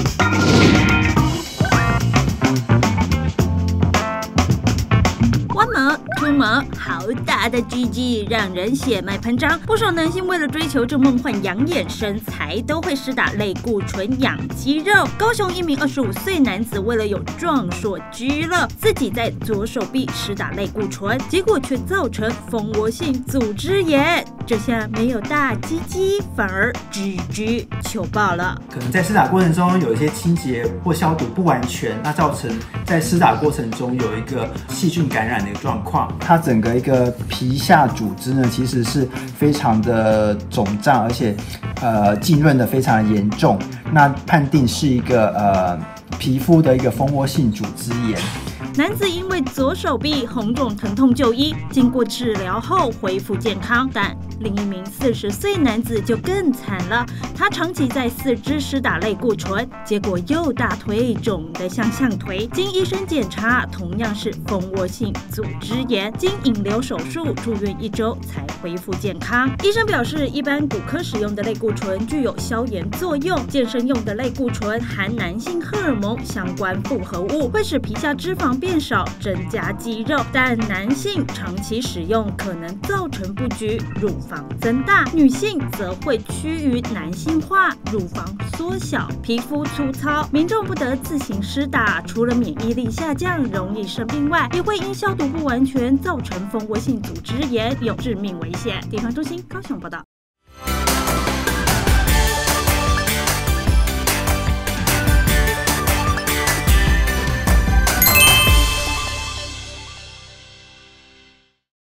出门，好大的鸡鸡，让人血脉喷张。不少男性为了追求这梦幻养眼身材，都会施打类固醇养肌肉。高雄一名25岁男子为了有壮硕肌肉，自己在左手臂施打类固醇，结果却造成蜂窝性组织炎。这下没有大鸡鸡，反而鸡鸡糗爆了。 可能在施打过程中有一些清洁或消毒不完全，那造成在施打过程中有一个细菌感染的一个状况。 它整个一个皮下组织呢，其实是非常的肿胀，而且浸润的非常严重。那判定是一个皮肤的一个蜂窝性组织炎。 男子因为左手臂红肿疼痛就医，经过治疗后恢复健康，但另一名40岁男子就更惨了。他长期在四肢施打类固醇，结果右大腿肿得像象腿。经医生检查，同样是蜂窝性组织炎，经引流手术住院1周才恢复健康。医生表示，一般骨科使用的类固醇具有消炎作用，健身用的类固醇含男性荷尔蒙相关复合物，会使皮下脂肪变少，增加肌肉，但男性长期使用可能造成不举，乳房增大；女性则会趋于男性化，乳房缩小，皮肤粗糙。民众不得自行施打，除了免疫力下降、容易生病外，也会因消毒不完全造成蜂窝性组织炎，有致命危险。地方中心高雄报道。